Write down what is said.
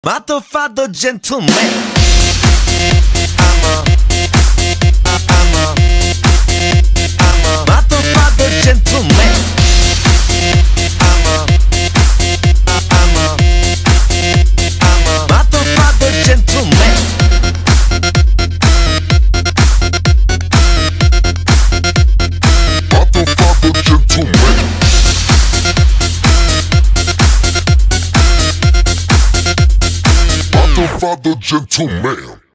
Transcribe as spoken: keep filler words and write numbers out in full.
Motherfucker gentleman. I'm a, I'm a, I'm a motherfucker gentleman. I'm a, I'm a, I'm a motherfucker gentleman. Motherfucker gentleman. Motherfucker gentleman.